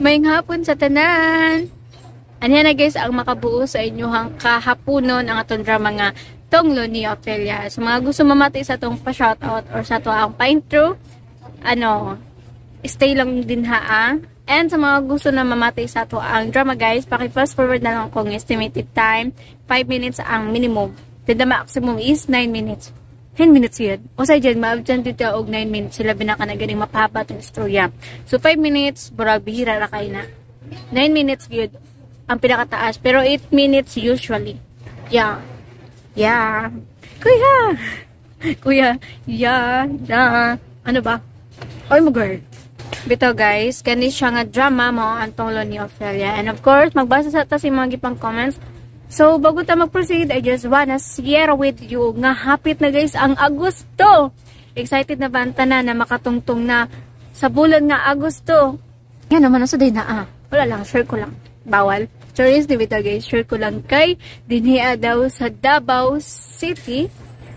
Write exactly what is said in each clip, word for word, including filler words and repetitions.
Maying hapon sa tanan. Anya na guys ang makabuo sa inyohang kahaponon ang atong drama nga Tonglo ni Ophelia. So mga gusto mamati sa atong pa-shoutout or sa ato ang pa-intro, ano, stay lang din ha. And sa mga gusto na mamati sa ato ang drama guys, paki-fast forward na lang kung estimated time, five minutes ang minimum. Then the maximum is nine minutes. ten minutes yun. O sa dyan, maabdyan dito og nine minutes. Sila binaka na ganing mapahaba itong istorya. So, five minutes, burag bihira na kayo na. nine minutes yun, ang pinakataas. Pero eight minutes usually. Yeah. Yeah. Kuya! Kuya. Yeah. Yeah. Ano ba? Oy mo girl. Bito guys, kani siya nga drama mo ang Tonglo ni Ophelia. And of course, magbasa sa ta si mga gipang comments. So, bago ta mag-proceed, I just wanna share with you nga hapit na guys ang Agosto. Excited na ba ang tanan na makatungtong na sa bulan nga Agosto? Yan naman, nasa day na ah. Wala lang, share ko lang. Bawal. Choice, di ba guys? Share ko lang kay dinhiya daw sa Davao City.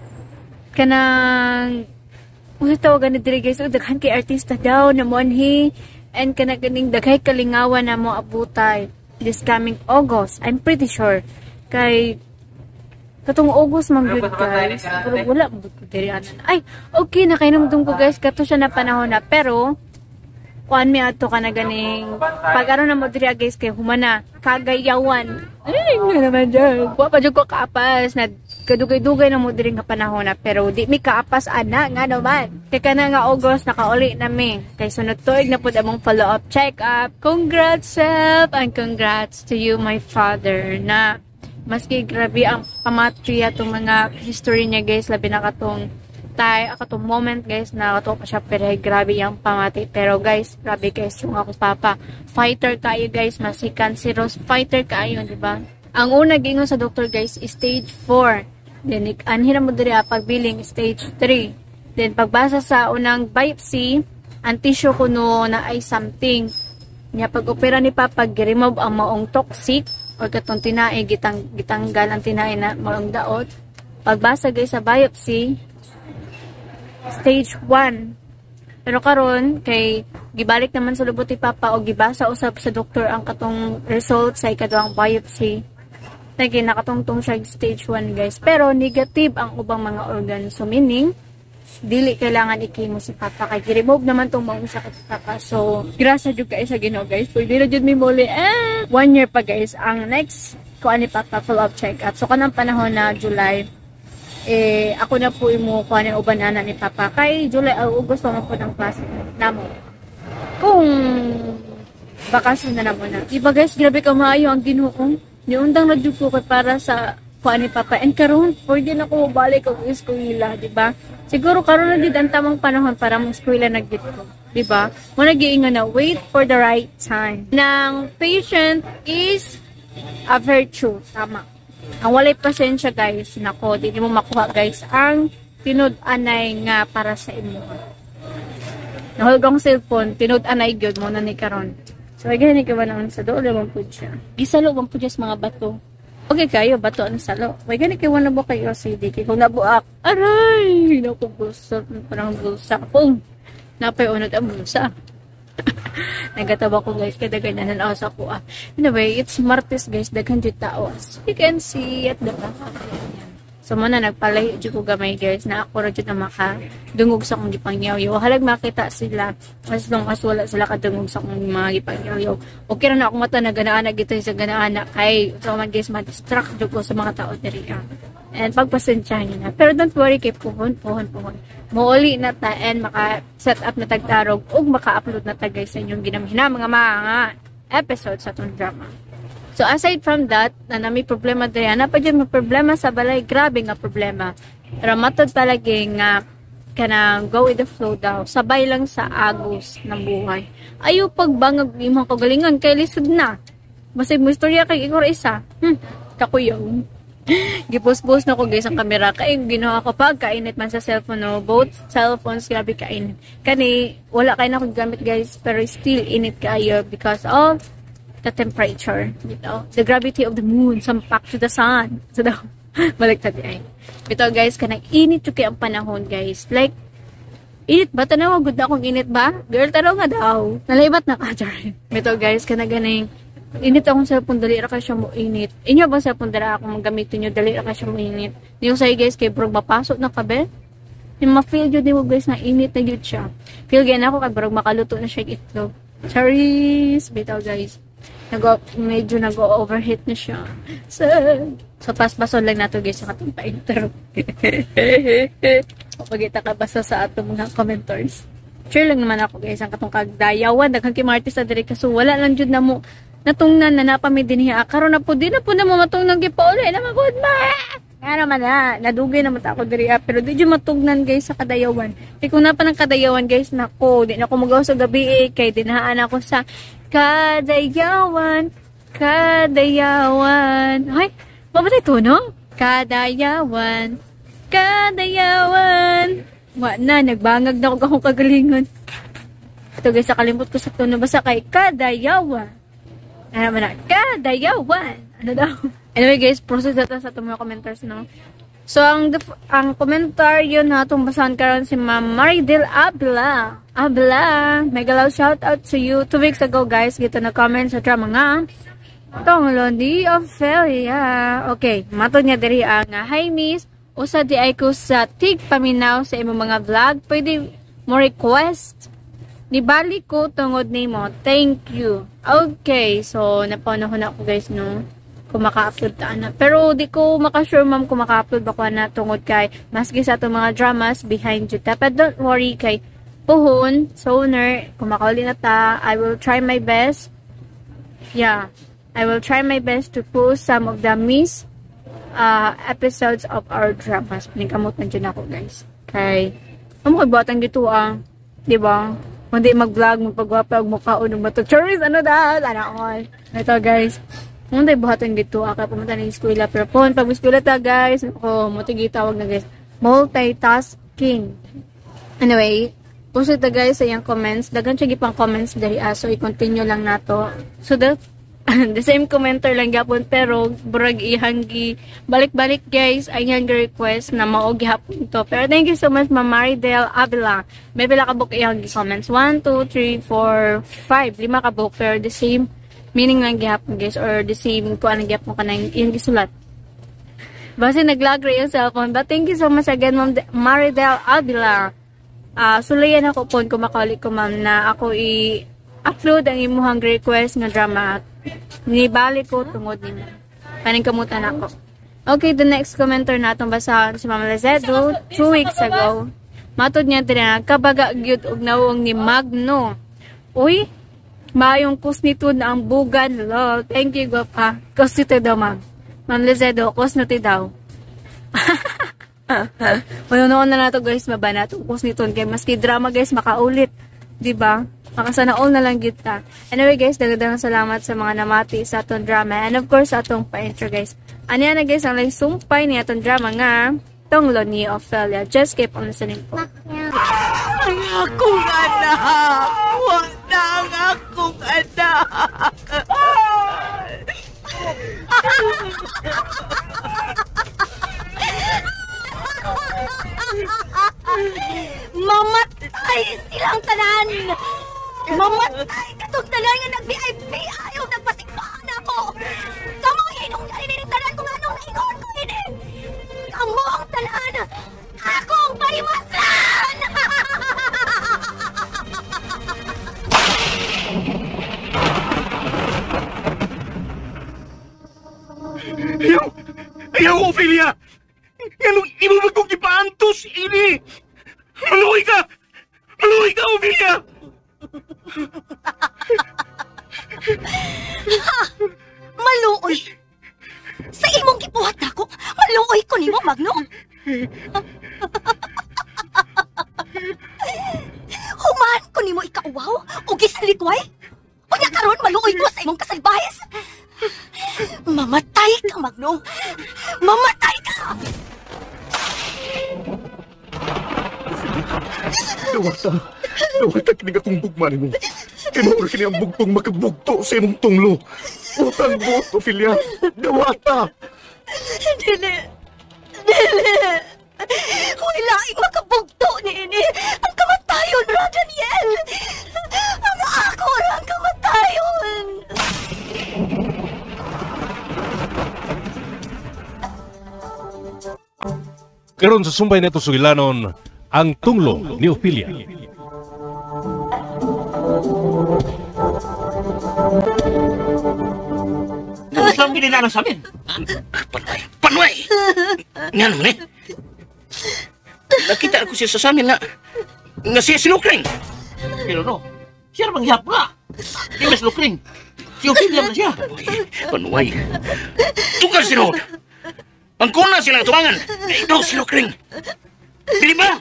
Kanang, kung sa tawagan na diri guys, daghan kay artista daw na monhi. And kanaganing daghay kalingawan na mo abutay. This coming August, I'm pretty sure. Kay katong August man good guys. Pero wala mo ko diri anan. Ay, okay na kay namdum ko guys kato siya na panahon na pero kuan mi ato ka na ganing pag ano na mo diri guys kay humana kagayawan. Ay, nga naman dyan. Wa pa jud ko kaapas na kadugay-dugay na mo diri nga panahon na pero di mi kaapas ana nga naman. Kay kana nga August nakauli na mi. Kay sunod tuig na pud among follow-up check-up. Congrats Sep and congrats to you my father na maski grabe ang pamatri atong mga history niya guys labi na katong tay akatong moment guys na kato pa siya pero grabe yung pamati pero guys grabe guys yung ako papa fighter kayo guys masikan si Rose fighter kayo di ba ang una gingon sa doktor guys is stage four then anhira mo diri pagbiling stage three then pagbasa sa unang biopsy ang tissue kuno na ay something niya pag-opera ni papa gi-remove ang maong toxic or katong tinae gitang gitanggal ang tinae na maong daot pagbasa guys sa biopsy stage one. Pero karon kay gibalik naman sa lubot ni papa o gibasa usab sa doktor ang katong result sa ikaduhang biopsy. Nagi nakatungtong siya stage one guys. Pero negative ang ubang mga organ. So meaning dili kailangan i-chemo si papa kay gi-remove naman tong maong sakit si papa. So grasa jud kay sa Ginoo guys. Pwede ra jud mi muli eh one year pa guys ang next ko ani papa follow up check up. So kanang panahon na July eh ako na po imo kuan ang uban ana ni papa kay July o August mo po ng klase namo kung bakasyon na namo na iba guys grabe ka maayo ang Ginoo niundang na jud ko kay para sa kuan ni papa and karon pwede na ko balik og eskwela di ba siguro karon na gid ang tamang panahon para mong eskwela na gid ko di ba mo nagiingon na wait for the right time nang patient is a virtue tama. Ang walay pasensya guys, nako, di mo makuha guys ang tinud-anay nga para sa imo. Nahulgong cellphone, tinud-anay gyud mo na ni karon. So ay gani ka ba naman sa doon lang pud siya. Gisalo bang pud mga bato. Okay kayo bato ang salo. Way gani kay wala mo kayo C D kay kung nabuak. Aray, nako bulsa, parang bulsa. Pum. Napay unod ang bulsa. Nagatawa ko guys kada ganyan na sa ko ah. Anyway, it's Martes guys, daghan jud tao as you can see at the back. So muna nagpalayo jud ko gamay guys na ako ra jud na maka dungog sa akong gipangyaw. Halag makita sila as long as wala sila kadungog sa akong mga gipangyaw. Okay ra na akong mata na ganaana gito sa ganaana kay so man guys ma-distract jud ko sa mga tao diri ah. And pagpasensyahan niyo na. Pero don't worry kay puhon, puhon, puhon. Muuli na ta and maka-set up na tagtarog ug maka-upload na ta guys sa inyong ginamhina mga mga episodes sa itong drama. So aside from that, na nami problema diri, ana pa dyan may problema sa balay, grabe nga problema. Pero matod palagi nga kanang go with the flow daw. Sabay lang sa agos ng buhay. Ayo pagbangag imong kagalingan kay lisod na. Basig mo istorya kay igor isa. Hmm, kakuyaw. Gipos-pos na ko guys ang camera kay ginawa ko pag kainit man sa cellphone no both cellphones grabe kainit kani wala kay na ko gamit guys pero still init kayo because of the temperature you know the gravity of the moon sampak to the sun so daw balik ta di ay bitaw guys kanang init to kay ang panahon guys like Init ba? Tanaw, good na akong init ba? Girl, tanaw nga daw. Nalaibat na ka, Jaren. Ito guys, kanaganing. Init akong cellphone, dali ra ka siya mo init. Inyo ba cellphone dala akong magamitin nyo, dali ra ka siya mo init. Di yung sa'yo guys, kay bro, mapasok na kabe. Yung ma-feel yun, di mo guys, na init na yun siya. Feel gan ako, kag bro, makaluto na siya itlog. Charis! Bitaw guys. Nag medyo nag-overheat na siya. So, so pasbason lang nato guys sa katong pa-intro. Pagkita ka basa sa ato mga commenters. Sure lang naman ako guys ang katong kagdayawan. Daghang kimartis na diri kaso wala lang jud na mo natungnan na napami dinhi. Karon na po di na po na mo matungnan gipauli na magud ma. Nga naman na, nadugay naman ako diri pero di jud matungnan guys sa kadayawan. Di ko na pa ng kadayawan guys nako, di na ako magaw sa gabi eh, kay dinahaan ako sa Kadayawan, kadayawan. Ay, mabatay to, no? Kadayawan, kadayawan. Wa na, nagbangag na ako akong kagalingan. Ito guys, nakalimot ko sa tono. Basta kay kadayawan. Ano naman na, kadayawan. Ano daw? Anyway guys, process data sa itong mga commenters, no? So, ang ang komentaryo na itong basahan karon si Ma'am Maridel Abla. Abla, mega love shout out to you. Two weeks ago, guys, gito na comment sa drama nga. Tong Londi Ophelia. Okay, matod niya diri nga. Hi, miss. Usa di ay ko sa tig paminaw sa imong mga vlog. Pwede mo request. Nibalik ko tungod nimo. Thank you. Okay, so napanahon ako, guys, no? Kung maka-upload ta na. Pero di ko makasure ma'am kung maka-upload ba ko na tungod kay maski sa itong mga dramas behind you ta. But don't worry kay puhon, soner, kung makauli na ta, I will try my best. Yeah, I will try my best to post some of the missed uh, episodes of our dramas. Pinikamot na dyan ako guys. Kay, ano kay batang dito ah. Diba? Hindi mag-vlog, magpagwapa, magmukhaon, magmatog. Charis, ano da? Ano all. Ito guys. Hindi buhaton dito ako pumunta ng eskwela pero pon pag eskwela ta guys ako mo tigi tawag na guys multitasking. Anyway, post ta guys sa yang comments daghan siya gipang comments dali ah, so i-continue lang nato. So the the same commenter lang gapon pero burag ihang gi balik-balik guys ay yang request na mao gihapon to. Pero thank you so much Ma'am Maridel Avila. May pila ka book ihang gi comments one two three four five lima ka book pero the same meaning lang gihapon guys or the same ko anong gihapon ka na yung gisulat. Basta nag-lag rin yung cellphone. But thank you so much again Ma'am Maridel Avila. Uh, sulayan ako po kung makaulit ko ma'am na ako i-upload ang imuhang request nga drama. Nibalik ko tungod nimo. Kaning kamutan ako. Okay, the next commenter natong basahan si Ma'am Lezedo two weeks ago. Matod niya din na kabaga gyud og nawong ni Magno. Uy, mayong kusnito na ang bugan. Lol. Thank you, go pa. Kusnito daw, ma'am. Ma'am Lezedo, kusnito daw. Manunoon na nato guys, maba na itong kusnito. Kaya maski drama guys, makaulit. Diba? Makasana all na lang kita. Anyway guys, dagadang salamat sa mga namati sa atong drama. And of course, sa atong pa-intro guys. Ano yan na guys, ang lang sumpay ni atong drama nga. Tong Londi Ophelia. Just keep on listening po. Ang akong anak! Huwag na ang akong anak! Mamatay silang tanan! Mamatay katong tanan nga nag-V I P ayaw nagpasigpahan ako! Kamu hinong narinig tanan kung anong naingon ko ini! Kamu ang tanan! Akong parimasan! Ayaw! Ayaw, Ophelia! Ganun, di mo ba kong ipaantos, ini? Maluwi ka! Maluwi ka, Ophelia! Ha! Maluoy! Sa imong gibuhat nako, maluoy ko nimo, Magno! Human ko nimo ikauwaw o gisalikway? O niya karon maluoy ko sa imong kasalbayes? Mamatay ka, Magno! Mamatay ka! Dawata! Dawata kinig akong bugman mo. Kinuha kini ang bugtong makabugto sa imong tunglo. Utang buot, Ophelia! Dawata! Dili! Dili! Huwag laing makabugto ni ini! Ang kamat kamatayon ra, Daniel! Ang ako ra ang kamatayon! Karon sa sumbay nito sugilanon ang tunglo ni Ophelia. Ano sa mga gininalang sa amin? Panway! Panway! Nga naman eh. Nakita ako siya sa amin na nga siya sinukring. Pero no, siya namang hiyap nga. Di mas lukring. Si Ophelia na siya. Panway. Tukar sinod. Ang kuna silang tumangan. Ikaw sinukring. Dili ba?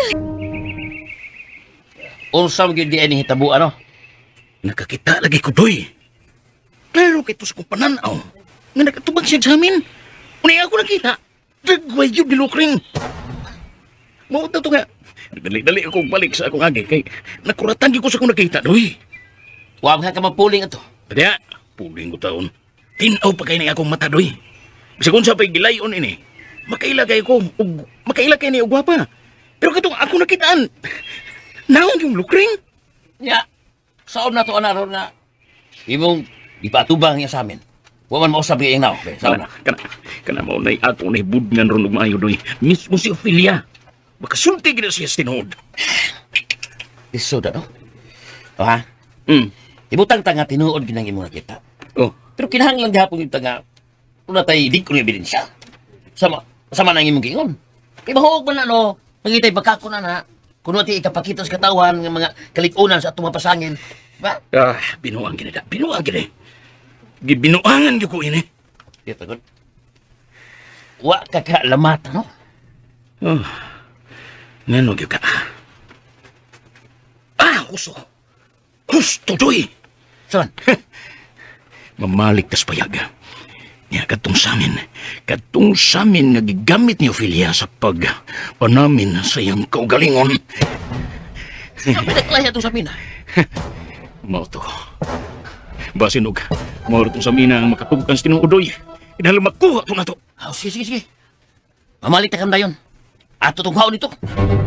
Unsa mo gyud di ani hitabo ano? Nakakita lagi ko, Doy. Klaro kay ito sa kong pananaw. Nga nakatubag siya sa amin. Unay ako nakita. Dagway yun nilukring. Mawag na ito nga. Dali-dali ako balik sa akong agi. Kay nakuratan ko sa kong nakita, Doy. Huwag nga ka mapuling ito. Kaya, puling ko taon. Tinaw pa kayo na akong mata, Doy. Bisa kung sa pa'y gilayon ini. Makailagay ko. Ug, makailagay ni ugwapa. Pero katong ako nakitaan. Naon yung lukring. Ya, saon na to anaron nga. Imong di patubang niya sa amin. Wa man mausap kay inaw. Saon na. Kana, kana mo na ako na ibudngan ron maayo, Doy. Mismo si Ophelia. Makasulti gina siya sa tinood. Iso da no? O ha? Hmm. Ibutang tanga tinuod ginang imo nakita. Oh. Pero kinahanglan gihapon yung tanga. Una tay di ko ni ebidensya. Sama sama nang imong gingon. Kay bahuog man ano, mangitay pagkako na na. Kuno ti ikapakita sa katawan ng mga kalikunan sa atong mapasangin. Ba? Ah, binuang gina da. Binuang gina. Gibinuangan gyud ko ini. Dito gud. Wa ka kaalamat no? Oh. Ngano gyud ka? Ah, husto. Husto, Doy. Son, Mamalik tas payag. Nga katong samin, katong samin nga gigamit ni Ophelia sa pag panamin sa iyang kaugalingon. pinaklaya to sa mina. Mao to. Basin og mao to sa mina ang makatubukan sa tinuodoy. Inahal makuha to na to. Oh, sige, sige, sige. Mamalik ta kam dayon. Ato tong haon nito.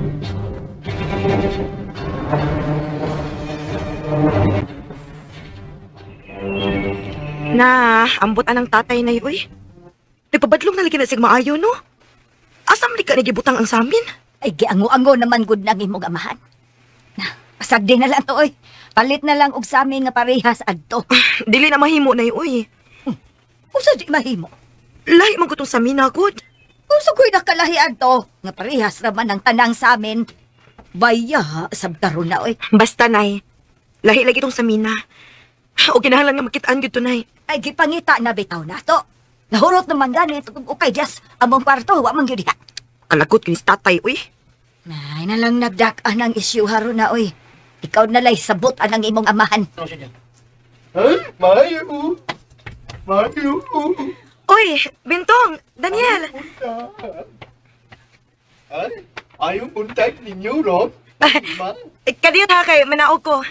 Na, ambot anang tatay na yoy. Nagpabadlong na lagi na sig maayo, no? Asam li ka nagibutang ang samin? Ay, giango-ango naman gud nang imong amahan. Na, pasagdi na lang to, oy. Palit na lang og sa amin nga parehas adto. Dili na mahimo na yoy. Usa di mahimo. Lahi man ko tong samin na, good. Usa ko'y nakalahi adto nga parehas raman ang tanang sa amin. Baya, sabtaro na, oy. Basta, nay. Lahi lagi tong samin na. O kinahanglan nga makitaan gyud to, nay. Ay, gipangita na bitaw na to. Nahurot naman ganit kung ukay jas among kwarto, wa man gyud diha. Kalagot kinis tatay, uy. Nay na lang nagdak-an ang isyu haro na, oy. Ikaw na lay sabot anang imong amahan. Ay, Mayo! Mayo! Uy, Bintong, Daniel. Ay, ayaw contact ninyo, Ron. Eh, Kadiyot ha kay manaog ko.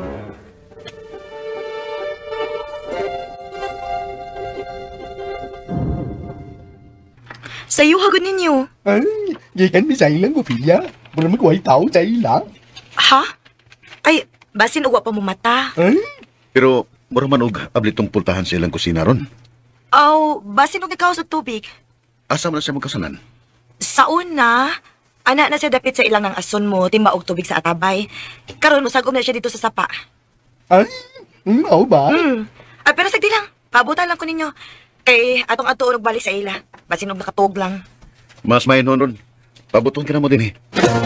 Sayo hagod ninyo. Ay, gikan mi sa ilang Ophelia. Mula magway tao sa ila. Ha? Ay, basin uwa pa mo mata. Ay, Pero, mura man og ablitong pultahan sa ilang kusina ron. Aw, basin og ikaw sa tubig. Asa man na siya magkasanan? Sa una, anak na siya dapit sa ilang ng ason mo, timba og tubig sa atabay. Karon musagom na siya dito sa sapa. ay, mao ba? Hmm. Ah, pero sagdi lang, pabutan lang ko ninyo. Kay atong ato og balik sa ila. Basin og nakatug lang. Mas mayon ron. Pabuton ka na mo din eh.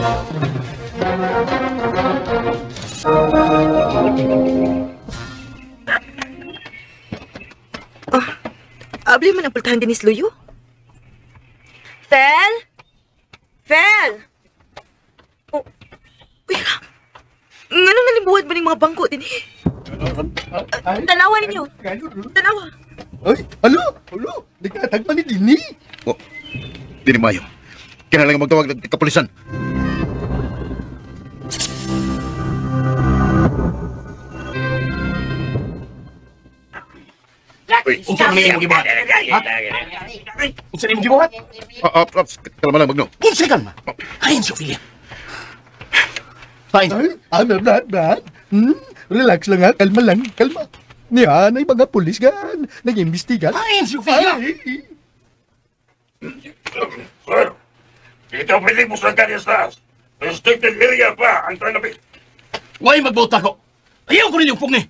Oh, abli man ang pultahan din ni Sluyo. Fel? Fel? Oh, uy ka. Nga nang nalimbuhan ba ng mga bangko din eh? Ay, Tanawa ninyo. Tanawa. ay, alo, alo, nagkatagpan ni Dini. O, di ni Mayo. Kailangan magtawag ng kapulisan. Uy, unsa man imong gibuhat? Ha? Unsa imong gibuhat? Ah, ah, ah, kalma lang, Magno. Unsa kan ma? Ayon si Ophelia. Fine. Ay, ano, Brad, Brad? Hmm? Relax lang ha, kalma lang, kalma. Yan ay mga pulis gan, nag-imbestiga. Fine, Sofia. Ay, Sir, ito pwede mo sa kanyas. Restricted area pa ang tanapit. Huwag magbuta ko. Ayaw ko rin yung pong ni.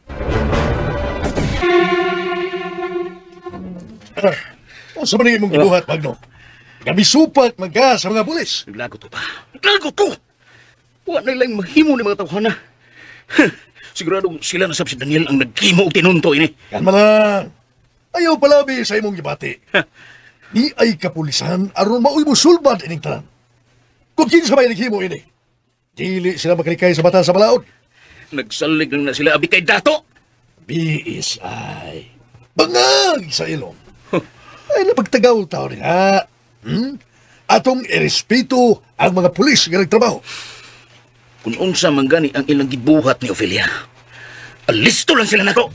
o sa maningin mong gibuhat, Magno? Gabi supat magka sa mga pulis. Naglago to pa. Naglago to! Huwag na lang mahimo ni mga tawhana. Sigurado sila na si Daniel ang naghimo o tinunto ini. Kalma lang. Ayaw palabi sa imong gibati. Di ay kapulisan aron maoy mo sulbad ining tanan. Kung kinsa may naghimo ini, dili sila makalikay sa bata sa balaod. Nagsalig lang na sila abi kay Dato. B S I. Bangag sa ilong. Ay napagtagaw tao rin ha. Hmm? Atong irespeto ang mga pulis nga nagtrabaho. Kung unsa man gani ang ilang gibuhat ni Ophelia, alisto lang sila nato.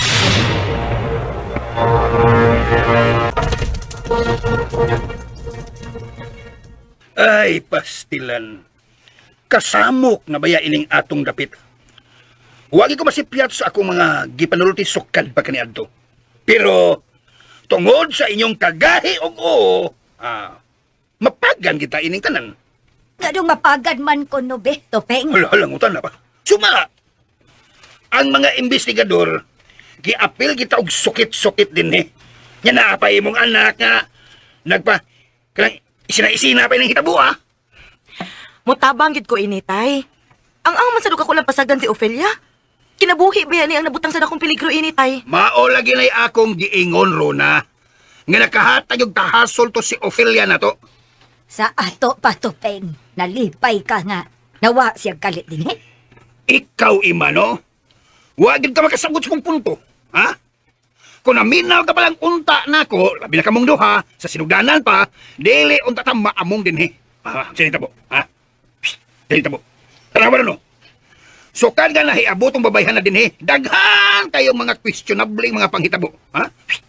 Ay, pastilan. Kasamok na baya ining atong dapit. Huwag ko masipyat sa akong mga gipanulti sukad pa kaniadto. Pero, tungod sa inyong kagahi og oo, ah, mapagan kita ining tanan. Ganong mapagad man ko no be, Topeng. Hala, halangutan na ba? Suma! Ang mga investigador, giapil kita og sukit-sukit din eh. Nga naapay mong anak nga, nagpa, kanang isina-isina pa yung hitabo ah. Mutabang gid ko ini, tay. Ang ang man sa duka ko lang pasagan si Ophelia. Kinabuhi ba yan ang nabutang sa dakong peligro ini, tay? Mao lagi na akong giingon, Rona. Nga nakahatag yung tahasol to si Ophelia na to. Sa ato pa, Topeng. Nalipay ka nga. Nawa siyang kalit din eh. Ikaw, Imano, huwag ka makasagot sa kong punto, ha? Kung naminaw ka palang unta na ko, labi na kamong duha, sa sinugdanan pa, dili unta ta maamong din eh. Ah, sinita po, ha? Psst, sinita po. Tanawa na no? So, kan nga nahiabotong babayhan na din eh, daghan kayong mga questionable mga panghitabo, ha? Psst.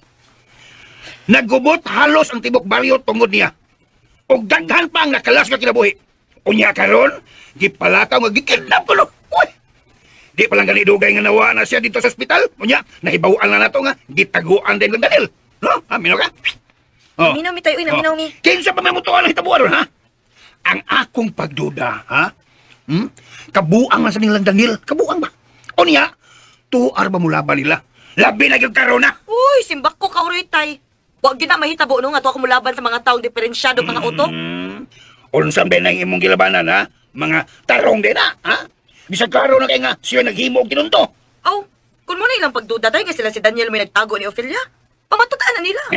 Nagubot halos ang tibok baryo tungod niya. Og daghan pa ang nakalas ka kinabuhi. Unya karon, gipalakaw nga gikidnap ko no. Uy! Di palang gani dugay nga nawa na siya dito sa ospital. Unya, nahibawaan na nato nga gitaguan din ng Daniel. No? Ha, mino ka? Oh. Naminaw mi, tay. Uy, naminaw mi. Kinsa pa may mutuan ang hitabuan ron, ha? Ang akong pagduda, ha? Hmm? Kabuang man sa nilang Daniel. Kabuang ba? Unya, tuar ba mulaban nila? Labi na yung karon na. Uy, simbak ko kauroy, tay. Huwag gina mahitabo no nga to ako mulaban sa mga taong diferensyado mga uto. Hmm. Unsa ba nang imong gilabanan, ha? Mga tarong din, ha? ha? Bisag klaro na kay nga siya naghimo og tinunto. Aw, kung mo na ilang pagduda tayo nga sila si Daniel may nagtago ni Ophelia, pamatutaan na nila.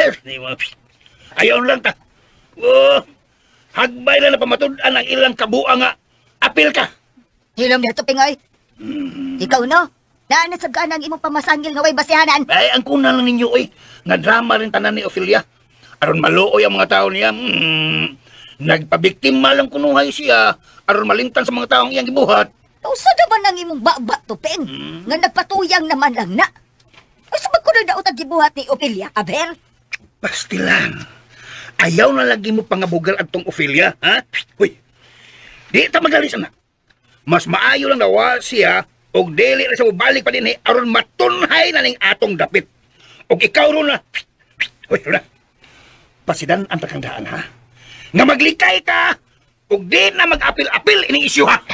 Ayaw lang ta. Oh, hagbay na na pamatud-an ang ilang kabuang nga. Apil ka. Hilom niya, Topeng, ay. Ikaw, no? Naanas sa ganang imong pamasangil nga way basihanan. Ay, ang kuna lang ninyo, oy. Nga drama rin tanan ni Ophelia. Aron maluoy ang mga tao niya. Hmm, nagpabiktima lang kunuhay siya. Aron malingtan sa mga taong iyang gibuhat. Usa naman ang imong baba, Topeng. Hmm. Nga nagpatuyang naman lang na. Usa ba ko na daot ang gibuhat ni Ophelia, Aber? Pastilan. Ayaw na lagi mo pangabugal atong Ophelia, ha? Uy, di ta magalis na. Mas maayo lang nawa siya og dili na siya balik pa din eh, aron matunhay na ning atong dapit. Og ikaw ron na. Uy, ron na. Pasidan ang takandaan, ha? Nga maglikay ka og di na mag-apil-apil ining isyu, ha?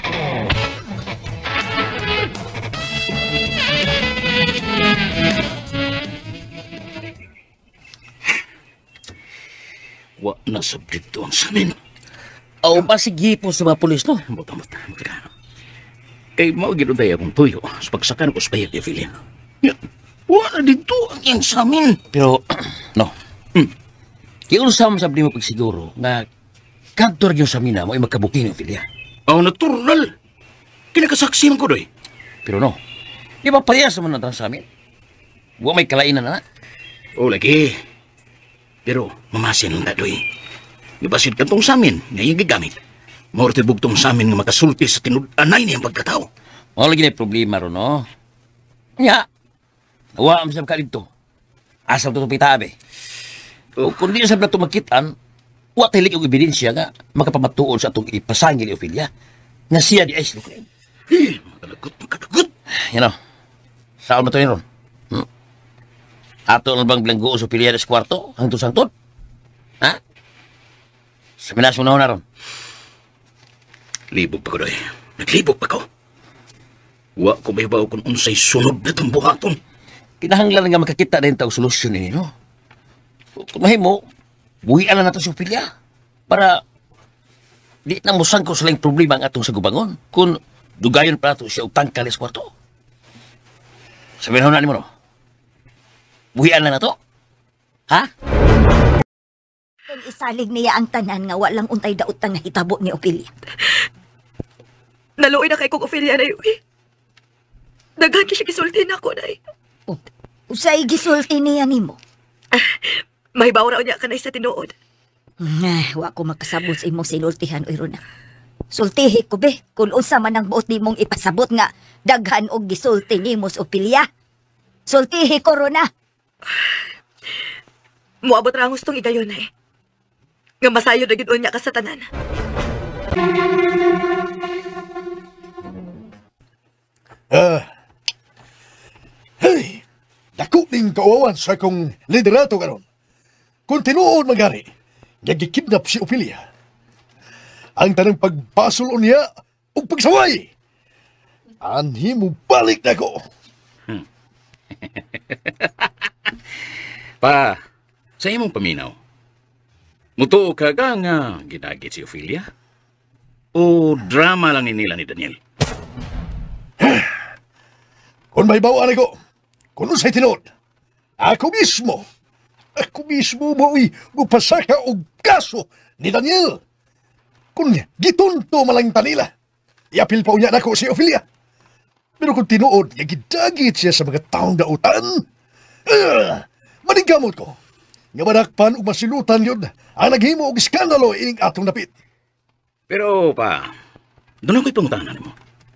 Wa na subject doon sa amin. Aw, pasigi po sa mga pulis, no? Buta, buta, buta. Kay mao gid uday akong tuyo sa pagsakan ko sa bayag ni Ophelia. Ya, wala dito ang iyang sa amin. Pero, no. Hmm. Kaya unsa man sabdi mo pagsiguro nga kadto ra gyud sa mina mo ay magkabuking ni Ophelia. Oh, natural. Kinakasaksi man ko doy. Pero no. Di ba parehas naman ang sa amin? Wa may kalainan na. O lagi. Pero mamasin lang na doy. Ibasid ka tong sa amin, ngayong gigamit. Maurti bugtong sa amin nga makasulti sa tinud-anay niyang pagkatao. Wala lagi na problema ron, no? Nga. Nawa ang sabka dito. Asam to pitabe. O kung di sa blato magkitan, wa tilik yung ebidensya nga makapamatuon sa atong ipasangil ni Ophelia. nga siya di ay si Lucreen. Eh, makalagot, makalagot. You know, saan mo to yun ron? Hmm? Ato lang bang bilanggo sa pilihan sa kwarto? Hangtod sangtod? Ha? Sa minas mo na na ron. Libog pa ko, Doy. Naglibog pa ko. Wa ko may baw kung unsay sunod na itong buhaton. Kinahanglan nga makakita din tawag solusyon ini, no? Kung mahimo, buhian na natin sa pilya. Para di na musang ko silang problema ang atong sa gubangon. Kung dugayon pa ito siya utang kalis kwarto. Sabihin na ni mo, no? Buhian na na to? Ha? Kung isalig niya ang tanan nga walang untay daot nga hitabo ni Ophelia. Naluoy na kay kong Ophelia na yun. Daghan ki siya gisulti na ako, Day. O, usay gisulti niya nimo. May bawra niya ka na sa tinuod. Nah, wa ko magkasabot sa imong sinultihan, oy Rona. Sultihi ko be, kung unsa man ang buot nimong ipasabot nga daghan og gisulti nimo sa Ophelia. Sultihi ko, Rona. Muabot ra ang gustong igayon na eh. Nga masayo na gid unya ka sa tanan. Ah, hey, dako ning kauawan sa akong liderato karon. Kung tinuod magari, nga gikidnap si Ophelia. Ang tanang pagpasol niya ug pagsaway. Anhi mo balik na ko. Pa, sa imong paminaw, mutuo ka ka nga ginagit si Ophelia? O drama lang ni nila ni Daniel? Kung may bawaan ako, kung unsay tinuod, ako mismo, ako mismo mo'y mupasaka og kaso ni Daniel. Kung gitunto malang tanila, iapil pa unya nako si Ophelia. Pero kung tinuod, gidagit siya sa mga taong dautan, uh, manigamot ko. Nga manakpan o masilutan yun, ang naghimo og iskandalo ining atong napit. Pero pa, doon ako'y pangutanan mo.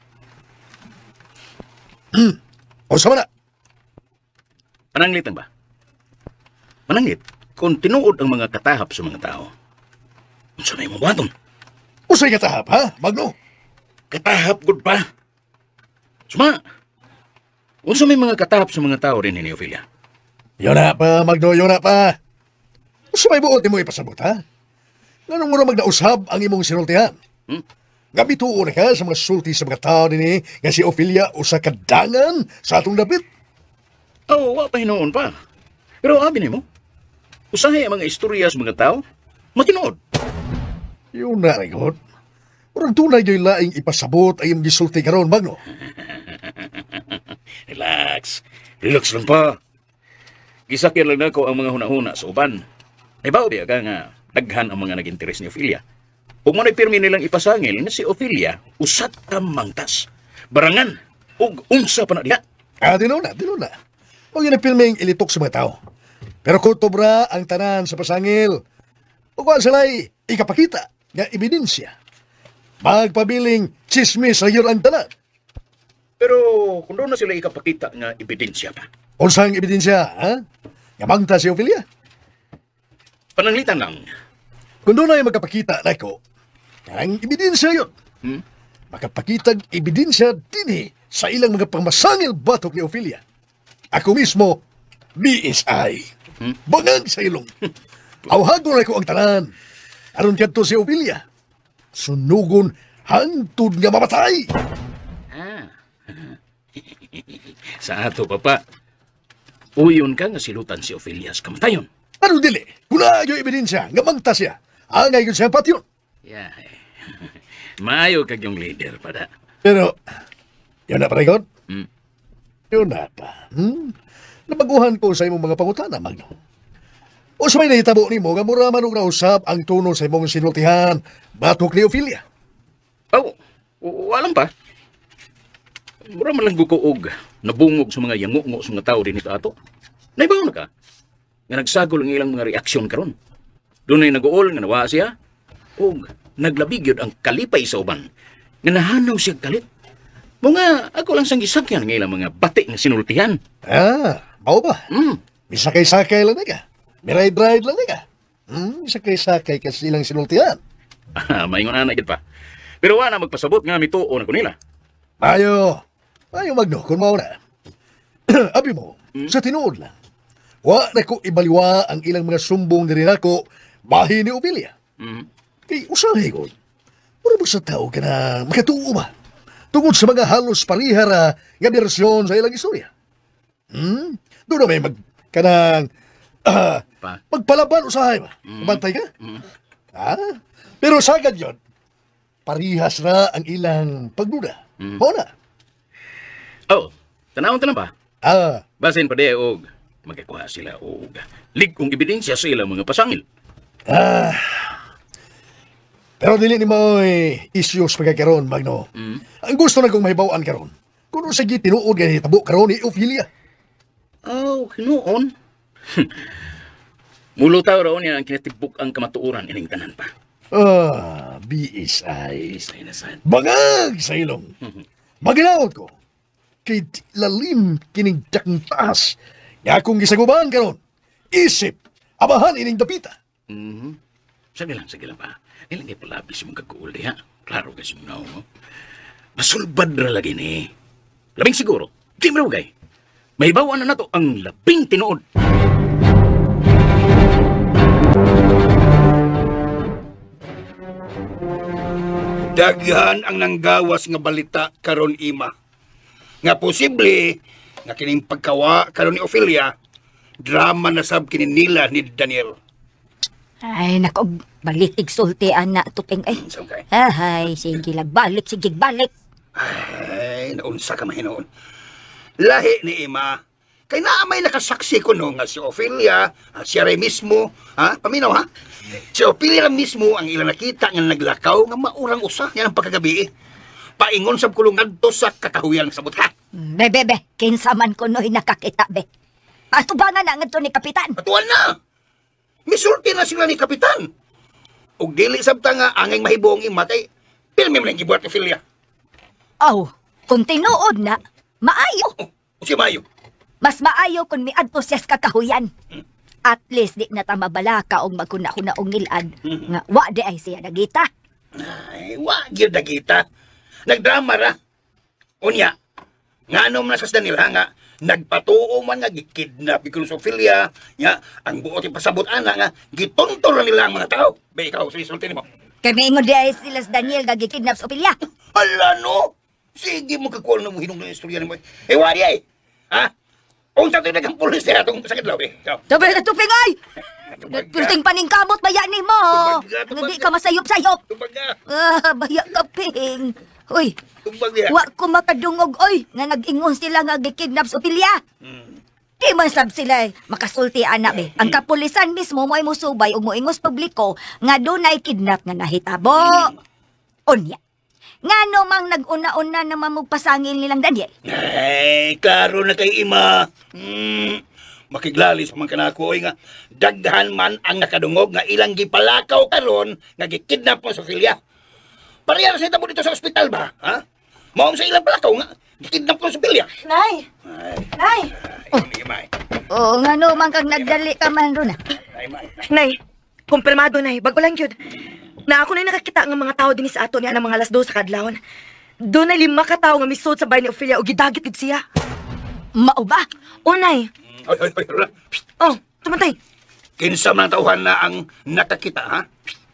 Hmm, o sama na. Mananglit ba? Mananglit, kung tinuod ang mga katahap sa mga tao, unsa may mabuhaton? Usay katahap, ha, Magno? Katahap, good pa. Suma, unsa may mga katahap sa mga tao rin ni Ophelia? Yun na pa, Magno, yun na pa. Usa may buot mo ipasabot, ha? Ganun mo na magnausab ang imong sinultihan. Hmm? Nga bituo na ka sa mga sulti sa mga tao din nga si Ophelia usa kadangan sa atong dapit. Oo, oh, wa pa hinoon pa. Pero abi ni mo, usahay ang mga istorya sa mga tao, matinood. Yun na, Rigot. Murag tunay yung laing ipasabot ay yung gisulti karon, Magno. Relax. Relax lang pa. Gisakyan lang nako ang mga hunahuna sa uban. Naibaw di ka nga daghan ang mga nag-interes ni Ophelia. Kung manay pirmi nilang ipasangil na si Ophelia, usat kamangtas. Barangan, ug unsa pa na diha. Ah, dino na, dino na. Huwag yun na pilming ilitok sa mga tao. Pero kutobra ang tanan sa pasangil. Huwag ba salay ikapakita nga ebidensya. Magpabiling chismis sa yun ang tanan. Pero kung doon na sila ikapakita nga ebidensya pa. Unsang ebidensya, ha? Nga mangta si Ophelia. Pananglitan lang. Kung doon ay magkapakita na ko, ang ebidensya yun. Hmm? Makapakitag ebidensya din eh, sa ilang mga pamasangil batok ni Ophelia. Ako mismo, B S I. Hmm? Bangag sa ilong. Awhagon na ko ang tanan. Aron kadto si Ophelia. Sunugon hangtod nga mamatay. Ah. Sa ato, papa. Uyon ka nga silutan si Ophelia sa kamatayon. Ano dili? Kuna yung ebidensya nga mangta siya. Angay yun siya patyon. Yeah. Maayo kag yung leader, pada. Pero, yun na pa rin, Hmm. yun na pa. Hmm? Nabaguhan ko sa imong mga pangutana, Magno. O sa may nahitabo ni mo, nga mura manong nausap ang tuno sa imong sinultihan, batok ni Ophelia. Oh, walang pa. Mura man lang gukuog, nabungog sa mga yangungo sa mga tao din ito ato. Naibaw na ka? Nga nagsagol ang ilang mga reaksyon karon. Doon ay nag-uol nga nawa siya, o naglabig yun ang kalipay sa uban, nga nahanaw siya kalit. Mga ako lang sang gisakyan ng ilang mga bati nga sinultihan. Ah, bao ba? Hmm. Misakay-sakay lang na ka. Miride-ride lang na ka. Hmm, misakay-sakay ka silang sinultihan. Ah, maingon na gid pa. Pero wala magpasabot nga mituo na ko nila. Ayo. Ayo magno, kung mao na. Abi mo, sa tinuod lang. Wa na ko ibaliwa ang ilang mga sumbong diri nako bahin ni Ofelia. Mhm. Kay usahay ko. Mura mo sa tao ka na makatuo ba? Tungod sa mga halos parihara nga bersyon sa ilang istorya. Hmm? Doon na may mag... kanang... ah, Pa? magpalaban usahay ba? Mabantay ka? Ha? Pero sagad yon, parihas na ang ilang pagduda. Mm. Ho na? Oh, tanawon ka na ba? Ah, Basin pa di og magkakuha sila og ligkong ebidensya sa ilang mga pasangil. ah... Pero dili ni mo eh, issues pagkakaroon, Magno. Mm. Ang gusto na kong mahibawaan karon. Kung sa tinuod nga hitabo karon ni Ofelia. Oh, hinuon. Mulutaw raw niya ang kinatibuk ang kamatuuran ining tanan pa. Ah, B S I. Say na sad. Bangag sa ilong. Maginaot ko. Kay di lalim kining dakong taas. Nga akong gisagubahan karon. Isip, abahan ining dapita. Mhm. Sige lang, sige lang pa. Ilang kay palabis mong kaguuli, ha? Klaro kasi mo na mo. Masulbad ra lagi ni. Labing siguro, di mo gay. May bawaan na nato ang labing tinuod. Daghan ang nanggawas nga balita karon ima. Nga posible nga kining pagkawa karon ni Ofelia, drama na sab kini nila ni Daniel. Ay, nako, balitig sulti, anak, tuping, ay. So, okay. Ay, sige lang, balik, sige, balik. Ay, naunsa ka mahinoon. Lahi ni Ima. Kay naamay nakasaksi ko no nga si Ofelia, ah, siya rin mismo, ha? Paminaw ha? Si Ofelia rin mismo ang ilang nakita nga naglakaw nga maurang usa. Yan ang pagkagabi. Paingon sa kulungan to sa kakahuyan sa butha. Be, be, be, kinsaman ko no'y nakakita, be. Ato ba nga na nga ni Kapitan? Patuan na! Misulti na sila ni Kapitan. Ug dili sabta nga angay mahibong imatay. Pilmi mo lang gibuhat ni Ofelia. Oh, kung tinuod na, maayo. Oh, o si Mayo. Mas maayo kung miadto siya sa kakahuyan. At least di na ta mabalaka og magkuna-kuna og ngilad nga wa di ay siya nagita. Ay, wag yun dagita. Nagdrama ra. Unya, nga ano man sa Daniel ha, nga nagpatuo man nga gikidnap ikaw sa Ofelia, nga ang buot yung pasabot ana nga gituntol na nila ang mga tao. Ba ikaw, sa isulti mo. Kay miingon di ay sila sa Daniel nga gikidnap sa Ofelia. Hala no? Sige mo kakuha na mo hinong na istorya ni mo. Eh, wari ay! Ha? Kung sa tayo nagang pulis na itong sakit law eh. Ikaw. Sabi na tuping ay! Pirting paningkamot bayan ni mo. Tumbag ka, Hindi ka masayop-sayop. Tumbag ka. Ah, baya ka, Ping. Uy, Tumbag niya. wa ko makadungog, oy, nga nag-ingon sila nga gikidnap sa Ofelia. Hmm. Di man sab sila eh, makasulti anak be. Ang kapulisan mismo mo ay musubay o moingos publiko nga dunay kidnap nga nahitabo. Unya. Nga no mang nag-una-una na mamugpasangil nilang Daniel. Ay, klaro na kay Ima. Hmm. Makiglalis man kanako oy nga daghan man ang nakadungog nga ilang gipalakaw karon nga gikidnap mo sa Ofelia. Parehas sa tabo dito sa ospital ba? Ha? Mao sa ilang palakaw nga gikidnap ko sa Ofelia. Nay! Ay, Nay! ay, Ima. Oo, nga no mang kag nagdali ka man ron ah. Ay, Ima. Nay, kumpirmado, Nay. Bago lang yun. Na ako na nakakita ng mga tao din sa ato niya ng mga alas dos sa kadlawon. Doon ay lima ka tao nga misod sa bahay ni Ofelia o gidagit gid siya. Mao ba? O, Nay. Ay, ay, ay, ay. Oh, tumantay. Kinsa man ang tauhan na ang nakakita, ha?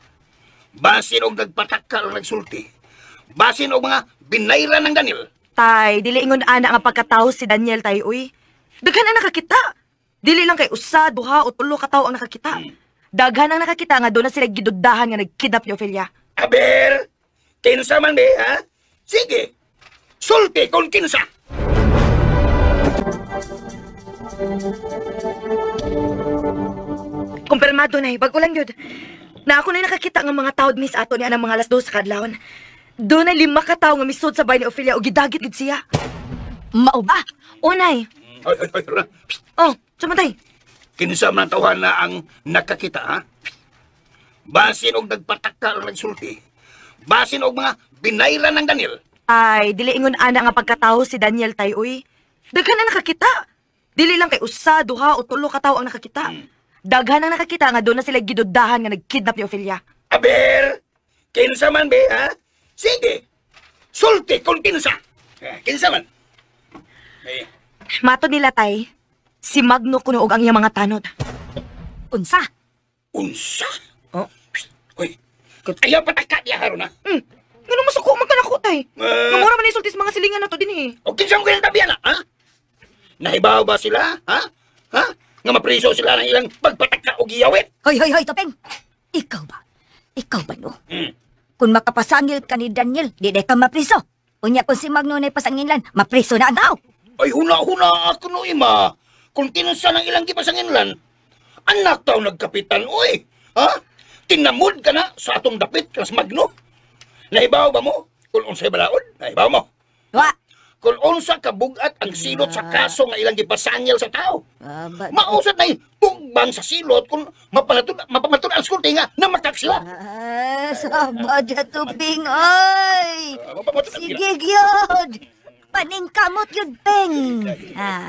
Basin og nagpatakal o nagsulti. Basin og mga binayran ng Daniel. Tay, dili ingon ana nga pagkatao si Daniel tay, uy. Daghan ang nakakita. Dili lang kay usa, duha o tulo ka tawo ang nakakita. Daghan ang nakakita nga doon na sila gidudahan nga nagkidnap ni Ofelia. Aber, kinsa man be, ha? Sige, sulti kung kinsa. Kumpirmado, Nay. Bago lang yun. Na ako na nakakita ng mga tao din sa ato niya ng mga alas dos sa kadlawon. Doon ay lima ka tao nga misod sa bahay ni Ofelia o gidagit gid siya. Mao ba? O, Nay. Ay, ay, ay, ay. Oh, sumantay. Kinsa man ang tauhan na ang nakakita, ha? Basin og nagpatakal o nagsulti. Basin og mga binayran ng Daniel. Ay, dili ingon ana nga pagkatao si Daniel tay, uy. Daghan ang nakakita. Dili lang kay usa, duha o tulo ka tawo ang nakakita. Daghan ang nakakita nga doon na sila gidudahan nga nagkidnap ni Ofelia. Aber, kinsa man be, ha? Sige. Sulti kung kinsa. Eh, kinsa man. Eh, Mato nila, tay. Si Magno kuno og ang iyang mga tanod. Unsa? unsa? Oh. Uy, ayaw pataka niya haron ha. Hmm. Ganun masuko man ka na ko, tay. Eh. Namura man isulti sa mga silingan na to din eh. O kinsa mo kayang tabihan ha? Nahibaw ba sila? Ha? Ha? Nga mapriso sila ng ilang pagpataka o giyawit? Hoy, hoy, hoy, Topeng! Ikaw ba? Ikaw ba, no? Hmm. Kung makapasangil ka ni Daniel, di na ka mapriso. Unya kung si Magno na pasangilan, mapriso na ang tao. Ay, huna-huna ako no, ima. Kung kinunsa ng ilang kipasanginlan, anak tao nagkapitan, uy. Ha? Tinamod ka na sa atong dapit kas Magno. Nahibaw ba mo? Kung unsay balaod, nahibaw mo. Wa! Kung unsa kabugat ang silot sa kaso nga ilang gipasangil sa tao. Ah, ba- Mausat na tugbang sa silot kung mapalatud mapamatun ang skulti nga na matak sila. Ah, sabad na Topeng, oy! Ah, mapamatun ang sila. Sige, gyud! Paningkamot yun, Peng! Ah,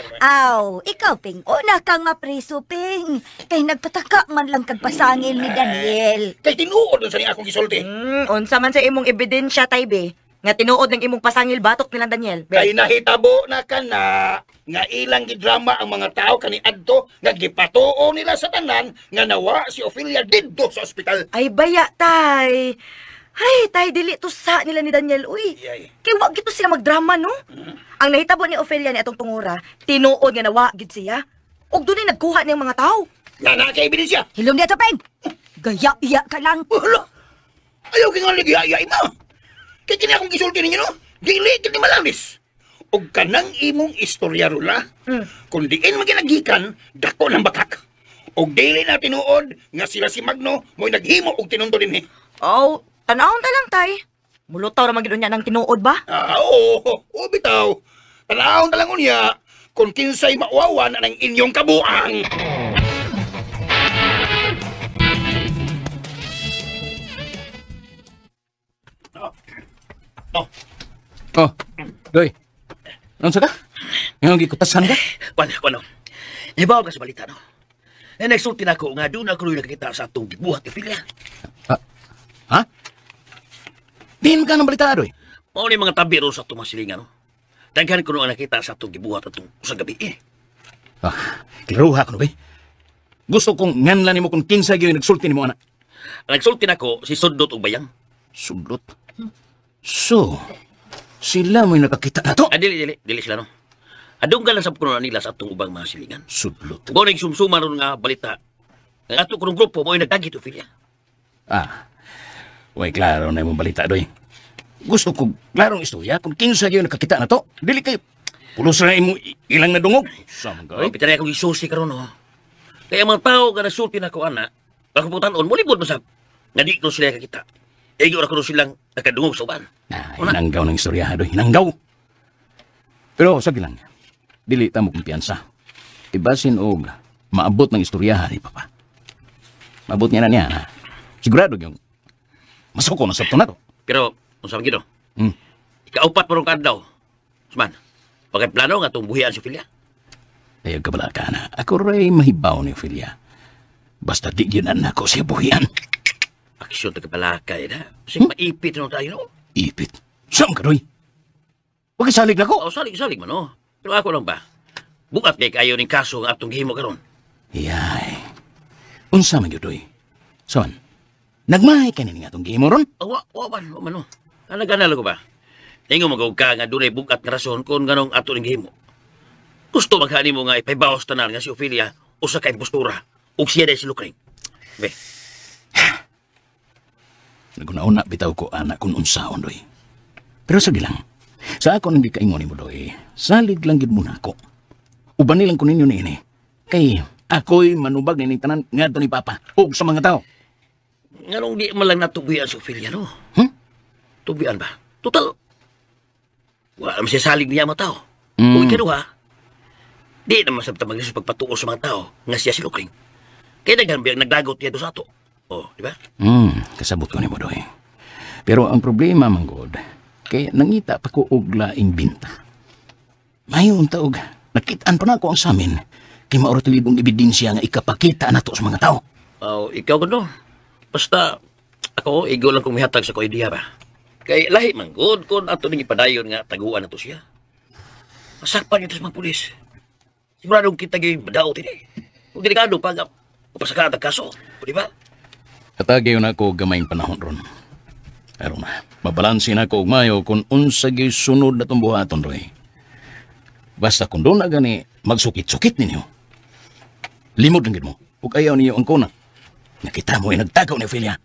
aw, ikaw, Peng, una kang mapriso, Peng. Kay nagpataka man lang kag pasangil ni Daniel. Kay tinuod nun sa niya akong gisulti. Hmm, unsa man sa imong ebidensya, tay, be. Nga tinuod ng imong pasangil batok nilang Daniel. Be. Kay nahitabo na ka na nga ilang gidrama ang mga tao kani adto nga gipatuo nila sa tanan nga nawa si Ophelia didto sa ospital. Ay, baya, tay. Ay, tay, dili to sa nila ni Daniel, uy. Yay. Kay wag gito sila magdrama, no? Ang nahitabo ni Ophelia ni atong tungura, tinuod nga nawa gid siya. Og dunay nagkuha niyang mga tao. Nga na kay ebidensya. Hilom niya, Topeng! Gaya-iya ka lang. Wala. Ayaw kay nga ligaya ima. Kay kini akong gisulti ninyo no. Dili kini malalis. Og kanang imong istorya rula. Hmm. Kung diin maginagikan, dako ng batak. Og dili na tinuod nga sila si Magno mo'y naghimo og tinundo dinhi. Oh, tanawon ta lang, tay. Mulutaw ra man gid niya ng tinuod ba? Ah, oo, oo, bitaw. Tanahon na lang unya kung kinsay mauwawan ang inyong kabuang. Oh, Oh, Doy. Ano ka? Ngayon gikutasan ka? Wala, wala. Ibaw ka sa balita, no? Eh, nagsulti na ako nga doon ako rin nakakita sa atong gibuhat ni Ophelia. Ha? Dihin ka ng balita, Doy. Mao ni mga tabi ron sa atong masilingan, no? Daghan ko nung nakita sa atong gibuhat atong usang gabi, eh. Ah, klaruha ko, Doy. Gusto kong nganlan mo kung kinsa gyud nagsulti nimo ana. Nagsulti na ako si Sudot o Bayang. Sudlot. So, sila mo'y nakakita na to. Ah, dili, dili, dili sila, no? Adunggan lang sa puno nila sa atong ubang mga silingan. Sudlot. Kung nagsumsuma ron nga balita, ang ato ko ng grupo mo'y nagdagit Ophelia. Ah, way klaro na imong balita, Doy. Gusto ko klarong istorya kung kinsa gyud nakakita na to. Dili kay pulos na imo ilang nadungog. Sama ka. Ay, pitari akong isusi karon no. Kaya mga tao nga nasulti na ko, ana, ako po tanon, mulibod mo sa nga di ko sila kakita. Ego ra ko silang nakadungog sa uban. Ah, Una. hinanggaw ng istorya, Doy. Hinanggaw. Pero, sige lang. Dili ta mo kumpiyansa. Ibasin og maabot ng istoryahan ni Papa. Maabot niya na niya, na. Sigurado yung masuko na sabto na to. Pero, kung sa gino, Hmm. ikaupat mo rin kadlaw. Suman, bakit plano nga itong buhian si Ophelia? Ayag ka bala ka na. Ako ray mahibaw ni Ophelia. Basta di yun na ako siya buhian. Aksyon tagabalakay na. Sige, maipit na tayo, no? Ipit. Saan ka, Doy? Huwag isalig na ko. O, salig-salig man, no? Pero ako lang ba? Bukat kay kayo ng kaso nga atong gihimo karon. Yay. Unsa man yun, Doy? Son, nagmahay ka na nga itong gimo ron? Awa, wawan, waman, no? Ano ganala ko ba? Tingo magawag ka nga doon ay bukat nga rason kung ganong ato ng gihimo. Gusto maghani mo nga ipaybawas tanan nga si Ophelia o sa kay postura o siya dahil si Lukring. Be, Naguna-una bitaw ko anak kung unsaon, Doy. Pero sige lang. Sa ako nang di kaingon ni mo, Doy, salig lang gid muna ako. Uban nilang ko ninyo ni ini. Kay ako'y manubag ni tanan nga ni Papa o sa mga tao. nganong di man lang natubian si Ophelia, no? Hmm? Tubian ba? Total, wala naman siya salig niya mga tao. Mm. Kung ikaduha, di naman sabta maglis pagpatuo sa mga tao nga siya si Lukring. Kaya naghan biyang nagdagot niya doon sa ato. O, di ba? Hmm, kasabot ko ni mo, Doy. Pero ang problema, manggod, kay nangita pa ko og laing binta. Mayon taog, nakitaan pa na ako ang samin, kay mauratilibong ebidensya nga ikapakita na to sa mga tao. O, ikaw ko no. Basta, ako, igo lang kung mihatag sa ko idea ba? Kay lahi man good kung ato ning ipadayon nga taguan na to siya. Masakpan niyo sa mga pulis. Siguradong kita gyud badaot ini. Kung delikado pag upasaka ang kaso, di ba? Katagay na ako gamayng panahon ron. Pero na, mabalansin ako og mayo kung unsa gyud sunod na tong buhaton roy. Basta kung doon na gani magsukit-sukit ninyo. Limod lang gid mo. Ug ayaw niyo ang kuna. Nakita mo ay nagtagaw ni Ophelia.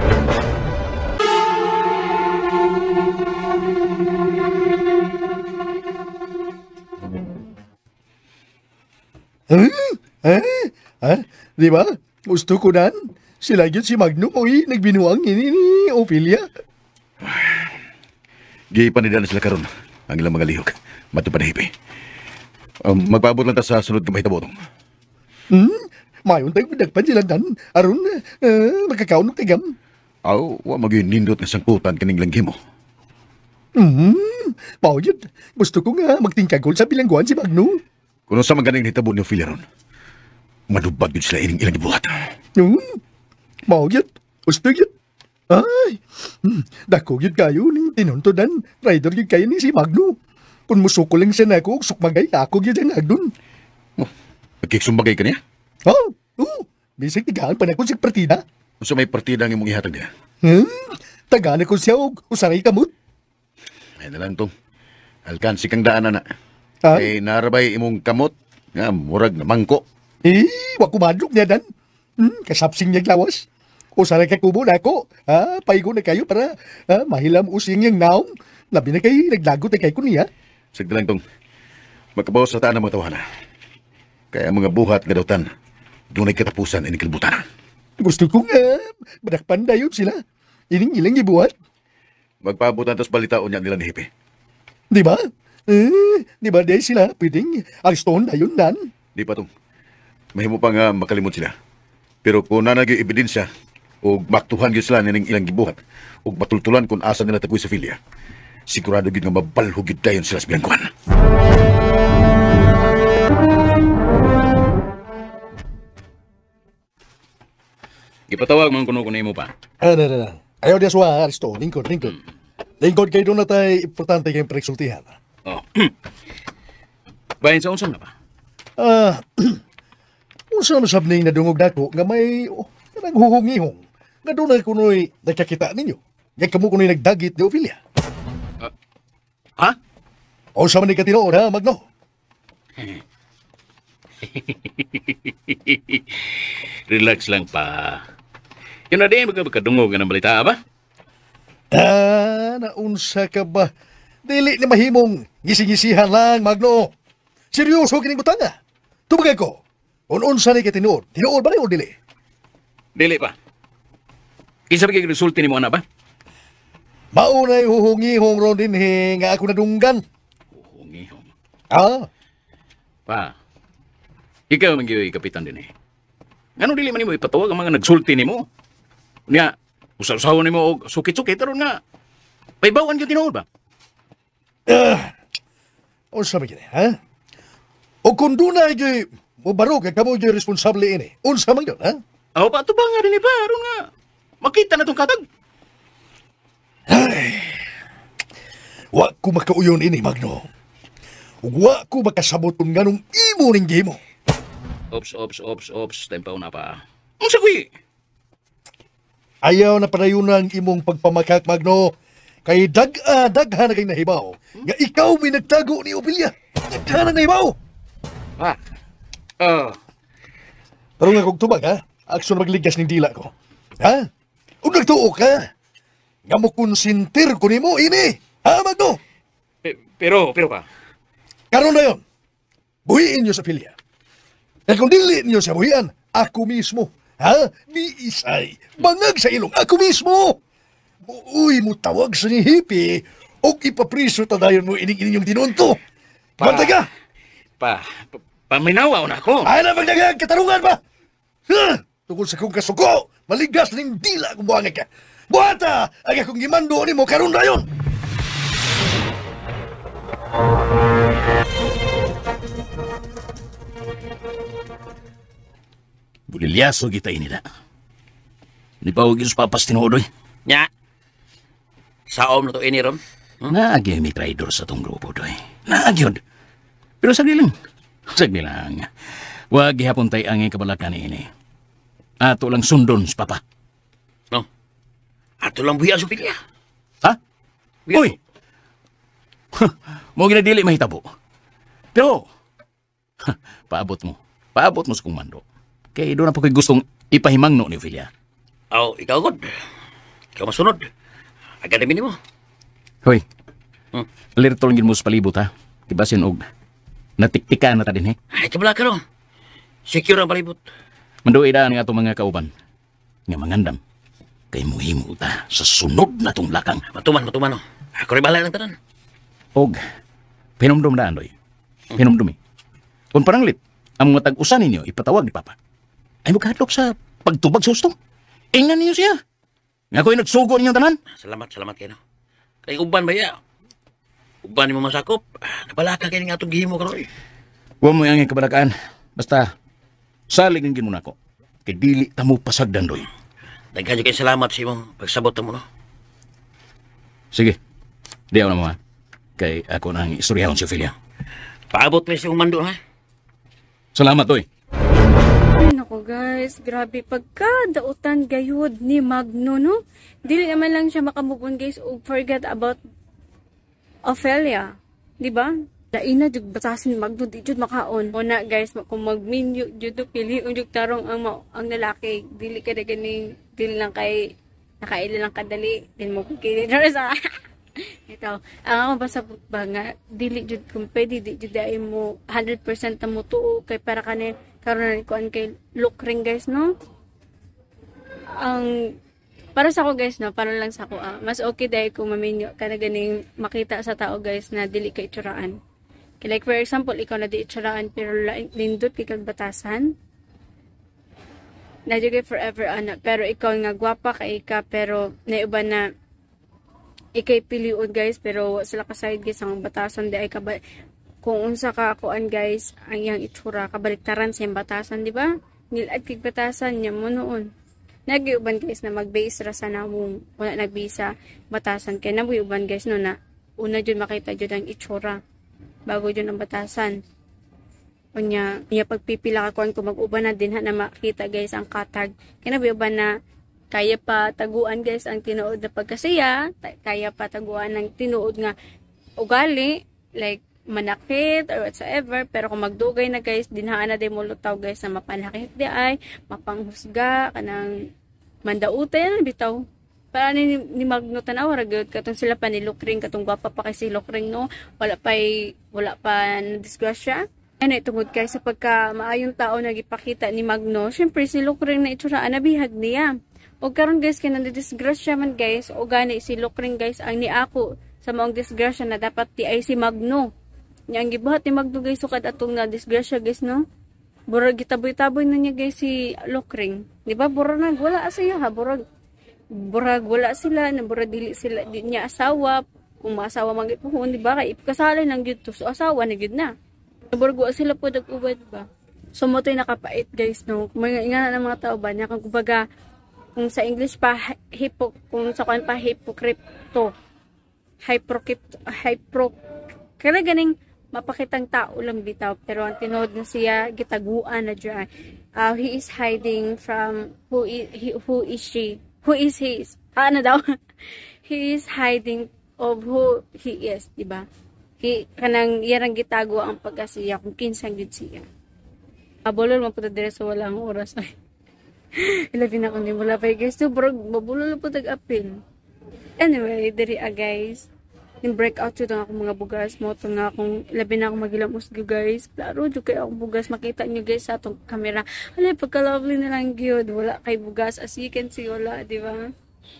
Huh? Ha? Ha? Di ba? Gusto ko nan. Sila yun si Magnum oy, nagbinuang ini ni Ophelia. Gipanida na sila karon ang ilang mga lihok. Matupad na hipi. Um, magpaabot lang ta sa sunod ng mahitabo. Hmm? Mayon tayo nagpan sila dan. Aron, uh, makakaunok tigam. Aw, wa maging nindot nga sangputan kaning langhi mo. Hmm? Mao yun. Gusto ko nga magtingkagol sa bilangguan si Magnum. Kung sa magaling hitabo ni Ophelia ron, madubag yun sila ining ilang ibuhat. Hmm? Mao yun. Gusto yun. Ay, hmm, dako yun kayo ning tinuntudan. Rider yun kayo ni si Magnum. Kung musuko lang siya na ako, sukmagay ako yun ang agdun. Oh, nagkiksumbagay ka niya? Ha? Oh, uh, bisig tigaan pa na ko sa partida. Kung sa may partida ang imong ihatag niya? Hmm? Tagaan ko siya og usaray kamot. Ay na lang to. Alkansi kang daanan na. Ha? Ay narabay imong kamot nga murag na mangko. Eh, wakumadlok niya dan. Hmm, kasapsing niya lawas. Usaray ka kubo na ako. Ha? Paigo na kayo para ha, mahilam using yung naong. Labi na kayo, naglagot na kayo ko niya. Sige lang tong. Magkabawas sa taan ang mga tawanan. Kaya mga buhat nga dawtan, doon ay katapusan ining kalibutan. Gusto ko nga, badakpan dayon sila. Ining ilang ibuhat. Magpabutan tas balitaon niya nila ni Hipe. Di ba? Eh, di ba dahil sila pwedeng ariston dayon dan? Di pa tong. Mahimo pa nga makalimot sila. Pero kung nanagay ebidensya, o maktuhan gyud sila ning ilang gibuhat, o matultulan kung asa nila tagoy sa Ophelia, sigurado gyud nga mabalhog gyud dayon sila sa bilangguan. Gipatawag man kuno kuno mo pa. Ano, ano, ano. Ayaw diya suwa, Aristo. Lingkod, lingkod. Lingkod kayo doon na tayo importante kayong preksultihan. Oh. Bayan sa unsang na ba? Ah, unsa na sabning nadungog dako nga may oh, kanang huhungihong. Nga doon na kuno'y nagkakita ninyo. Nga kamo kuno'y nagdagit ni Ophelia. Uh, ha? O sa man ni katinood ha, Magno? Relax lang pa. Yun na din, magkadungog ng balita ba? Ah, naunsa ka ba? Dili ni mahimong gising-gisihan lang, Magno. Seryoso kining butanga. Tubagay ko. Un-unsa ni katinood. Tinood ba ni o dili? Dili pa. Kisa ba kayo resulti ni mo na ba? Maunay huhungihong ron din he, nga ako nadunggan. Huhungihong. Ah, Pa, ikaw man gyud kapitan din eh. Ngano dili man nimo ipatawag ang mga nagsulti nimo? Unya, usaw-usaw nimo og sukit-sukit aron nga paibawan gyud tinuod ba? ah, unsa ba gini, ha? O kung doon na gyud mo baro kay kamo gyud responsable ini. Unsa man yun, ha? Aw pa to ba nga din ba aron nga makita na tong katag. Ay, wa ko makauyon ini, Magno. Ug wa ko makasabot kung ganong imo ning gihimo. Ops, ops, ops, ops, tempaw na pa. Unsa kuy? Ayaw na padayon ang imong pagpamakak, Magno. Kay dag-a, daghan na kay nahibaw. Nga ikaw may nagtago ni Ophelia. Daghan na nahibaw. Ah. Oh. Pero nga kong tubag, ha? Aksyon magligas ng dila ko. Ha? Kung nagtuo ka, nga mo konsintir ko ni mo, ini. Ha, Magno? Pe- pero, pero pa. Karon na yun, buhiin niyo sa Ophelia. Eh kung dili niyo sa buhian, ako mismo. Ha? Ni Isay. Bangag sa ilong, ako mismo. Uy, mo tawag sa ni Hippie o ipapriso tadayon mo ining-ining yung tinunto. Pa. Bantaga! Pa, pa paminawaw na ako. Ay na magdagang katarungan ba? Ha? Tungkol sa kong kasuko, maligas ning dila kung buhangag ka. Buhata! Ang akong gimando ni mo karon na yun! Bulilyaso kita inila. Ni pa huwag yung papas tinuodoy. Nya. Saom na to ini ron. Naagyo may traidor sa tong grupo, doy. Naagyo. Pero sagli lang. Sagli lang. Huwag gihapon tayo ang kabalakan ini. Ato lang sundon sa papa. No. Ato lang buya sa pilya. Ha? Buya. Uy! Mo ginadili mahitabo. Pero, paabot mo. Paabot mo sa kumando. Kaya doon na po kayo gustong ipahimangno ni Ophelia. Aw, ikaw god. Ikaw masunod. Academy ni mo. Hoy, Hmm. lirtol ngin mo sa palibot ha. Tibasin og natiktika na ta din he. Ay, kabala ka ron. Secure ang palibot. Manduay daan nga itong mga kauban. Nga mangandam. Kay muhimo ta sa sunod na tong lakang. Matuman, matuman no. Ako rin bahala ng tanan. Og, pinumdum daan doy. Pinumdum eh. Kung paranglit, ang mga tag-usan ninyo ipatawag ni Papa. Ay mo kahadlok sa pagtubag sa hustong. Ingnan ninyo siya. Nga ko'y nagsugo ninyong tanan. Salamat, salamat kayo. No? Kay uban ba ya? Uban mo masakop. Ah, nabalaka kayo nga itong gihimo ka ron. Huwag mo yung kabalakaan. Basta, salig ang ginuna ko. Kay dili tamo pasagdan doy. Daghan nyo kayo salamat sa imong pagsabot mo, no? Sige. Di ako na mo ha. Kay ako nang istoryahon si Ophelia. Paabot mo sa imong mando, ha? Salamat doy. Ay, naku guys, grabe pagkadautan gayud ni Magno, no? Dili naman lang siya makamubon guys o forget about Ophelia. Di ba? Daina jud batasin Magno di jud makaon. Una guys, kung magminyo jud to pili ug jud tarong ang ma- ang lalaki, dili ka na ganing dili lang kay nakaila lang kadali din mo kay sa ito. Ang ako basta ba nga dili jud kung pwede di jud ay mo one hundred percent na mo tuo kay para kanin karon kuan kay look ring guys, no? Ang para sa ako guys, no, para lang sa ako, ah, mas okay dahil kung maminyo ka na ganing makita sa tao guys na dili kay itsuraan. Kaya like for example, ikaw na di itsuraan pero lindot kay kag batasan. Na kay forever ana, pero ikaw nga gwapa kay ka pero naiba na ikay piliun guys pero sila ka side guys ang batasan di ay kabal kung unsa ka kuan guys ang iyang itsura kabaliktaran sa iyang batasan, di ba? Nilad kay batasan niya mo noon. Nagiuban guys na mag-base ra sa namong wala nagbisa batasan kay nabuuban guys no na una jud makita jud ang itsura bago jud ang batasan. Unya, iya pagpipila ka kuan kung mag-uban na din ha na makita guys ang katag. Kay nabuuban na kaya pa taguan guys ang tinuod na pagkasiya, kaya pa taguan ang tinuod nga ugali like manakit or whatsoever, pero kung magdugay na guys dinhaan na din mo lutaw guys na mapanakit di ay mapanghusga kanang mandautan bitaw para ni, ni Magno tanaw ra gyud katong sila pa ni Lukring katong gwapa pa kay si Lukring, no, wala pa wala pa na disgrasya. Ano tungod kay sa pagka maayong tao nagipakita ni Magno, syempre si Lukring na itsura anabihag niya. O karon guys kay nandisgrasya man guys o gani si Lukring guys ang niako sa maong disgrasya na dapat ti ay si Magno. Nya ang gibuhat ni Magno guys sukad atong na disgrasya guys, no. Burag gitaboy-taboy na niya guys si Lukring. Di ba burag nag wala siya ha, burag burag wala sila na burag dili sila di niya asawa. Kung maasawa man gyud puhon, di ba kay ipkasalay lang gyud to so asawa na gyud na. Burag wa sila po dag-ubad ba. So mo tay nakapait guys, no. Kung mga ingana ng mga tao ba niya kung kumbaga kung sa English pa hipo kung sa kan pa hypocrito hypocrite hypro kaya ganing mapakitang tao lang bitaw pero ang tinod na siya gitaguan na dyan. Uh, he is hiding from who is he, who is she who is he ah, ano daw he is hiding of who he is, diba? He kanang yarang gitago ang pagkasiya kung kinsang gid siya. Abolol man pud dire sa walang oras ay. Ilabi na ko ni mula pa guys. So, bro, mabulol po tag-apil. Anyway, diri ah guys. Yung breakout yun ang akong mga bugas. Moto nga akong, labi na akong magilamos nyo guys. Klaro, dyan kayo akong bugas. Makita nyo guys sa atong camera. Alay, pagka-lovely na lang yun. Wala kay bugas. As you can see, wala, di ba?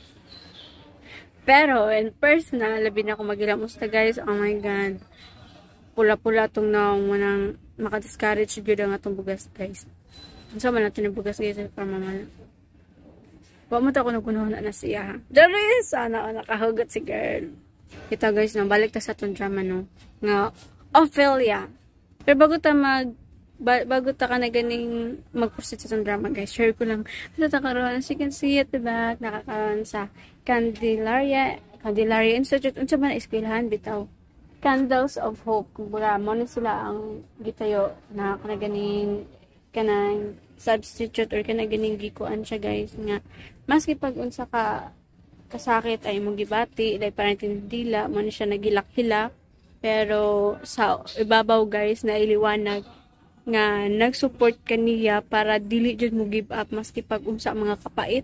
Pero, in personal, labi na akong magilamos na guys. Oh my God. Pula-pula itong naong manang makadiscourage yun ang atong bugas guys. So, man natin yung bugas guys para mamala. Huwag mo ako nagunahan na siya. Dari, sana o nakahugot si girl. Kita guys, no, balik ta sa itong drama, no. Nga, Ophelia. Pero bago ta mag, ba, bago ta ka na ganing mag-proceed sa itong drama, guys, share ko lang. Ano ta karoon, as you can see it, diba? Nakakaroon sa Candelaria Candelaria Institute, unsa man eskwelahan bitaw. Candles of Hope, kumbaga mo na sila ang gitayo na kanaganing kanang substitute or kanaganing gikuan siya guys nga maski pag unsa ka kasakit ay mong gibati dahil parang tindila mo na siya nagilak-hilak pero sa ibabaw guys na iliwanag nga nag-support kaniya para dili jud mo give up maski pag unsa mga kapait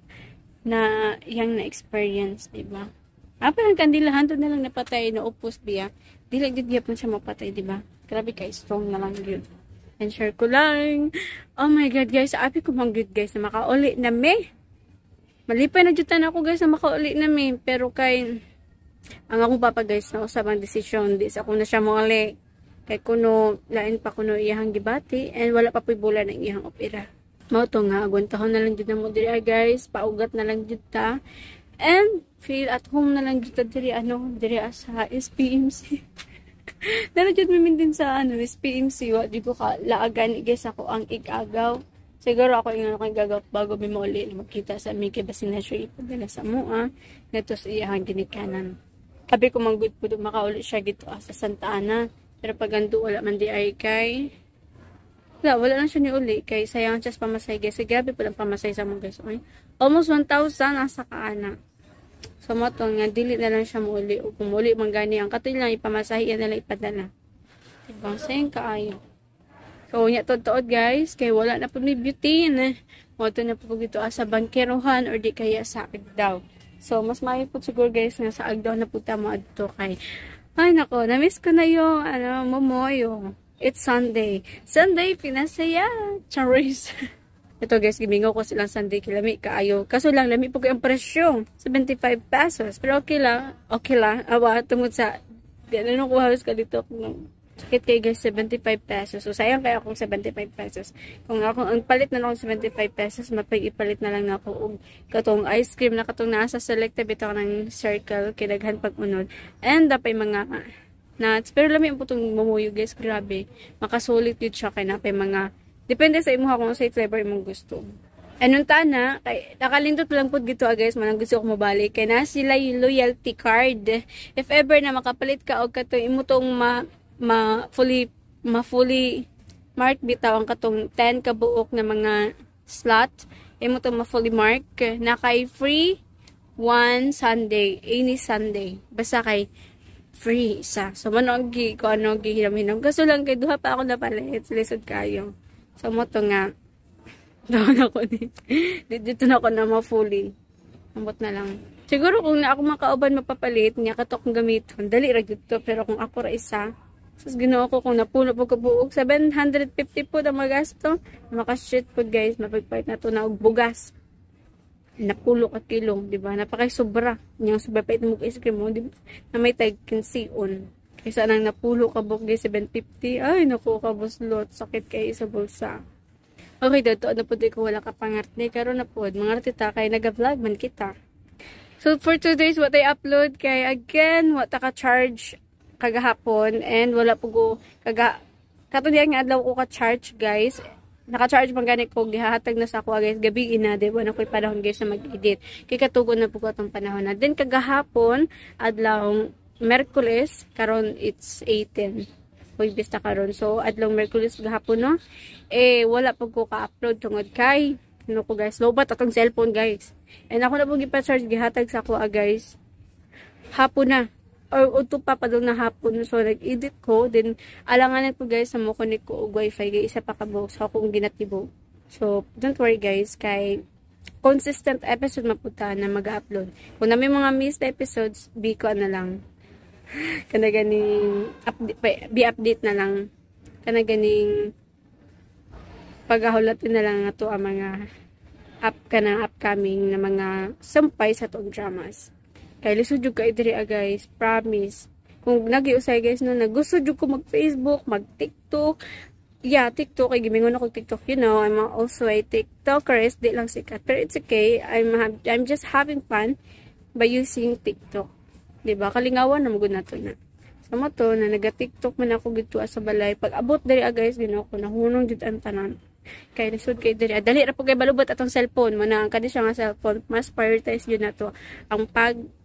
na iyang na-experience, diba? Ah, parang kandilahan to na lang napatay na upos biya. Dili jud gyapon siya mapatay, diba? Grabe ka strong na lang yun. And share ko lang. Oh my god, guys, abi ko mang good guys na makauli na me. Malipay na jud ako guys na makauli na me, pero kay ang akong papa guys na usabang desisyon di sa ako na siya moali. Kay kuno lain pa kuno iyang gibati and wala pa puy bola ng iyang opera. Mao to nga agwantahon na lang jud na mo diri guys, paugat na lang jud ta. And feel at home na lang jud ta diri ano, diri sa S P M C. Dara jud mi din sa ano, S P M C wa jud ko ka laagan guys ako ang igagaw. Siguro ako yung ako gagaw bago mi mauli na makita sa mi kay basin na siya ipadala sa mua ngadto sa iyang ginikanan. Kabi ko man good pud makauli siya gito sa Santa Ana. Pero pag ando wala man di ay kay wala, wala lang siya ni uli. Kay sayang siya sa pamasay guys. So, grabe po lang pamasay sa mga guys. Okay? Almost one thousand ang sakaana. So, mo to nga, dili na lang siya muli. O kung muli, manggani ang katoy lang, ipamasahi, yan na lang ipadala. Diba? Sayang kaayo. So, nya totoo guys. Kay wala na po may beauty. Na, mo to na po dito sa bangkerohan or di kaya sa agdaw. So, mas mahi po siguro guys nga sa agdaw na po tamo adto kay. Ay, nako. Na-miss ko na yung, ano, momoyo. It's Sunday. Sunday, pinasaya. Charis. Ito guys, gimingaw ko silang Sunday kilami kaayo. Kaso lang, lami po ko yung presyo. seventy-five pesos. Pero okay lang. Okay lang. Awa, tungod sa, di ano nung kuhalos ka dito. Sakit kayo guys, seventy-five pesos. So, sayang kaya akong seventy-five pesos. Kung ako, ang palit na lang seventy-five pesos, mapag-ipalit na lang ako og katong ice cream na katong nasa selective ito ng circle, kinaghan pag-unod. And dapat mga nuts. Pero lami po itong mamuyo guys, grabe. Makasulit yun siya kaya napay mga, depende sa imo kung sa flavor imong gusto. Anong tana, kay, nakalindot lang po gito guys, manang gusto ko mabalik. Kaya na sila yung loyalty card. If ever na makapalit ka o katong imo tong ma, ma fully, ma fully mark bitaw ang katong ten kabuok na mga slot. Imo tong ma fully mark. Na kay free one Sunday, any Sunday. Basta kay free isa. So, manogi ko ano gihiram-hiram. Kaso lang kay duha pa ako napalit. Lisod kayo. So, mo to nga. Daw na ko ni. Dito na ako na ma-fully. Ambot na lang. Siguro kung na ako makauban mapapalit, niya katok kong gamiton. Dali ra dito. Pero kung ako ra isa, sus ginawa ko kung napuno po kabuok. seven hundred fifty po na magasto. Makashit po guys. Mapagpahit na to na og bugas. Napulo ka kilong, di ba? Napakay sobra. Yung sobra pa ito mo ice cream mo, di ba? Na may tag kinsiyon. Kaysa nang napulo ka buk guys, seven fifty. Ay, naku ka buslot. Sakit kayo sa bulsa. Okay, dito na po di ko wala ka pangarte. Karoon na po, mga artita kay nag-vlog man kita. So, for today's what I upload, kay again, what ka charge kagahapon, and wala po ko, kaga, katulad nga adlaw ko ka-charge guys. Naka-charge man gani ko, gihahatag na sa ako guys, gabi ina, di ba, na ko'y panahon guys na mag-edit. Kaya katugon na po ko itong panahon na. Then kagahapon, adlaw, Merkulis, karon it's eighteen. Uy, bista karon. So, adlaw Merkulis gahapon, no? Eh, wala po ko ka-upload tungod kay, ano ko guys, lobat atong cellphone guys. And ako na po gipa-charge, gihatag sa ako guys. Hapon na. Or uto pa pa doon na hapon. So, nag-edit ko. Then, alanganan po guys, sa mo connect ko og wifi. Guys, isa pa kabog sa akong ginatibo. So, don't worry guys. Kay consistent episode maputa na mag-upload. Kung na may mga missed episodes, be ko na lang. Kana ganing be update na lang. Kana ganing paghahulatin na lang na to ang mga up ka na upcoming na mga sampay sa tong dramas. Kaya lisod yung kaidri guys, promise. Kung nag-iusay guys no, nagusto yung ko mag-Facebook, mag-TikTok. Yeah, TikTok, ay gimingon ako TikTok, you know, I'm also a TikToker, di lang sikat. Pero it's okay, I'm, I'm just having fun by using TikTok. Diba? Kalingawan na magod na to na. Sa mo to, na naga-TikTok man ako gito sa balay. Pag abot diri guys, ginawa ko, nahunong dito ang tanan. Kaya lisod kay diri. Dali ra po kay balubot atong cellphone mo na ang kadi siya nga cellphone, mas prioritize yun na to. Ang pag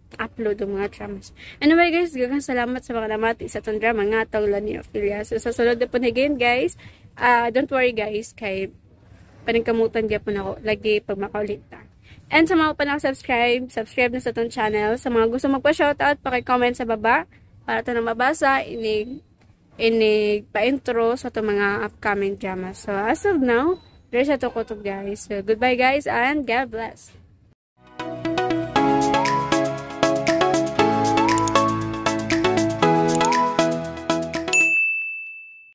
upload ng mga dramas. Anyway guys, gagang salamat sa mga namati sa itong drama nga tawla ni Ophelia. So sa sunod na po again guys, uh, don't worry guys, kay paningkamutan diya po na ako lagi pag makaulit ta. And sa mga pa subscribe, subscribe na sa itong channel. Sa mga gusto magpa-shoutout, paki-comment sa baba para ito na mabasa, inig, inig pa-intro sa itong mga upcoming dramas. So as of now, there's a to ko to guys. So goodbye guys and God bless.